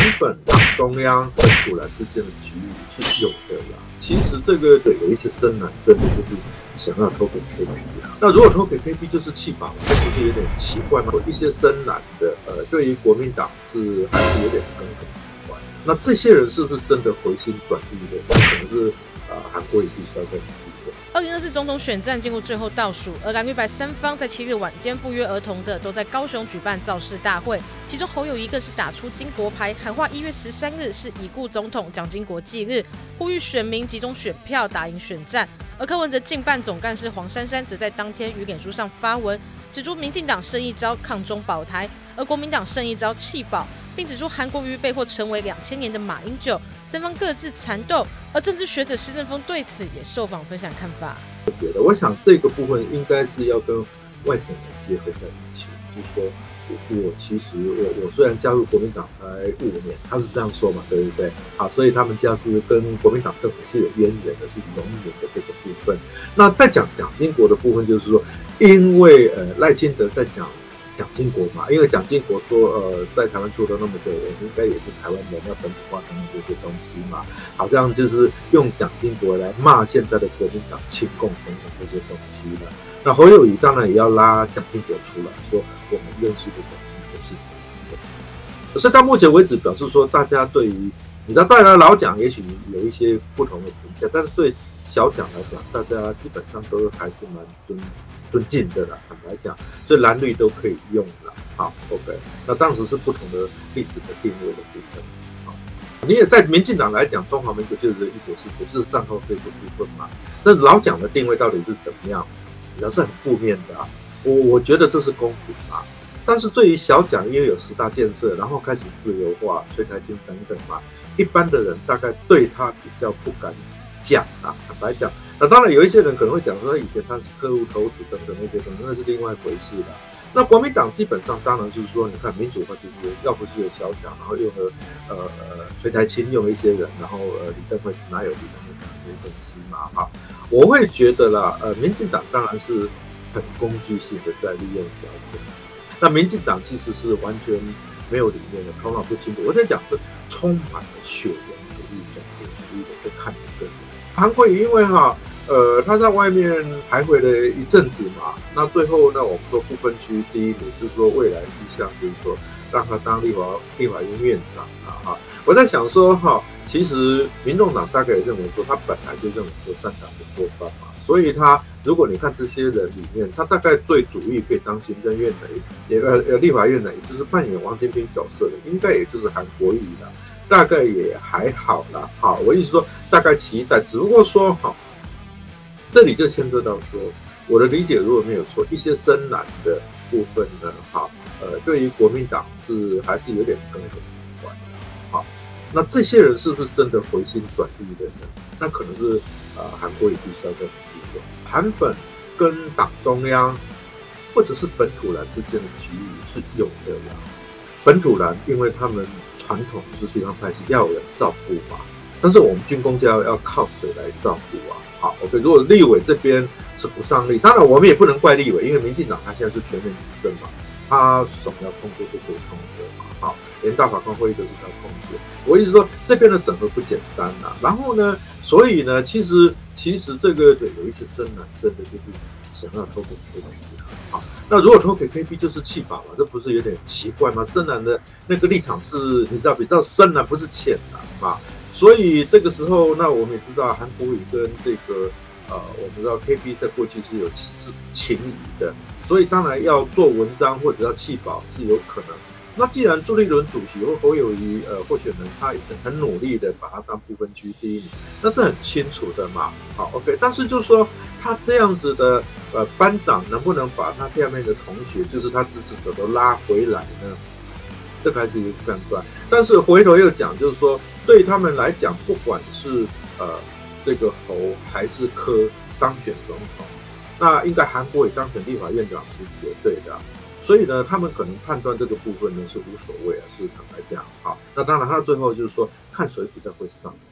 韩粉党中央跟土蓝之间的局域是有的啦。其实这个有一些深蓝真的就是想要投给 KP 啊。那如果投给 KP 就是弃保，这不是有点奇怪吗？有一些深蓝的对于国民党是还是有点耿耿于怀。那这些人是不是真的回心转意的？可能是韩国瑜必须要跟 2024总统选战进入最后倒数，而蓝绿白三方在7日晚间不约而同的都在高雄举办造势大会，其中侯友宜更是打出金国牌，喊话1月13日是已故总统蒋经国忌日，呼吁选民集中选票打赢选战。而柯文哲竞办总干事黄珊珊则在当天于脸书上发文，指出民进党胜一招抗中保台，而国民党胜一招弃保，并指出韩国瑜被迫成为2000年的马英九，三方各自缠斗。而政治学者施正峰对此也受访分享看法。 我想这个部分应该是要跟外省人结合在一起，就是说我虽然加入国民党才5年，他是这样说嘛，对不对？好，所以他们家是跟国民党政府是有渊源的，是农民的这个部分。那在讲蒋经国的部分，就是说，因为赖清德在讲蒋经国嘛，因为蒋经国说在台湾住了那么久人，应该也是台湾人，要本土化等等这些东西嘛，好像就是用蒋经国来骂现在的国民党亲共等等这些东西了。那侯友宜当然也要拉蒋经国出来，说我们认识的蒋经国是蒋经国。可是到目前为止，表示说大家对于你知道，对老蒋也许有一些不同的评价，但是对小蒋来讲，大家基本上都还是蛮尊敬的啦，坦白讲，所以蓝绿都可以用啦。好 ，OK， 那当时是不同的历史的定位的部分。好，你也在民进党来讲，中华民国就是1949，就是战后这个部分嘛。那老蒋的定位到底是怎么样？比较是很负面的啊。我觉得这是公平嘛。但是对于小蒋，因为有10大建设，然后开始自由化、崔台青等等嘛，一般的人大概对他比较不敢讲啊，坦白讲。那当然有一些人可能会讲说，以前他是特务头子等等那些东西，那是另外一回事啦。那国民党基本上当然就是说，你看民主化就是要不是有小蒋，然后用了崔台青用了一些人，然后李登辉哪有李登辉讲这些东西嘛？哈，我会觉得啦，民进党当然是很工具性的在利用小蒋。那民进党其实是完全没有理念的，头脑不清楚。我在讲是充满了血缘主义、种族主义的在看这个。韩国瑜因为他在外面徘徊了一阵子嘛，那最后呢，我们说不分区第1名，就是说未来意向就是说让他当立法院院长啊哈。我在想说其实民众党大概也认为说，他本来就认为说3党不过半嘛，所以他如果你看这些人里面，他大概最主意可以当行政院的，立法院的，也就是扮演王金平角色的，应该也就是韩国瑜啦，大概也还好啦。好，我意思说大概期待，只不过说这里就牵涉到说，我的理解如果没有错，一些深蓝的部分呢，对于国民党还是有点耿耿于怀的。好，那这些人是不是真的回心转意的呢？那可能是韩国瑜必须要跟韩粉跟党中央或者是本土蓝之间的局域是有的啦。本土蓝因为他们传统是地方派系，要有人照顾嘛，但是我们军公教要靠谁来照顾啊？好 ，OK， 如果立委这边是不上力，当然我们也不能怪立委，因为民进党他现在是全面执政嘛，他手要通过就可以通过嘛，好，连大法官会议都是要通过。我意思说这边的整合不简单啦。然后呢，所以呢，其实这个有一些深蓝真的就是想要投给 KP 好，那如果投给 KP 就是弃保了，这不是有点奇怪吗？深蓝的那个立场是你知道比较深蓝，不是浅蓝嘛。所以这个时候，那我们也知道韩国瑜跟这个我们知道 KP 在过去是有情谊的，所以当然要做文章或者要弃保是有可能。那既然朱立伦主席或侯友宜候选人他很努力的把他当不分区第1名，那是很清楚的嘛。好 ，OK， 但是就是说他这样子的班长能不能把他下面的同学，就是他支持者都拉回来呢？这个还是一个判断。但是回头又讲，就是说对他们来讲，不管是这个侯还是柯当选总统，那应该韩国瑜当选立法院长是绝对的。所以呢，他们可能判断这个部分呢是无所谓啊，是坦白讲。好，那当然他最后就是说看谁比较会上。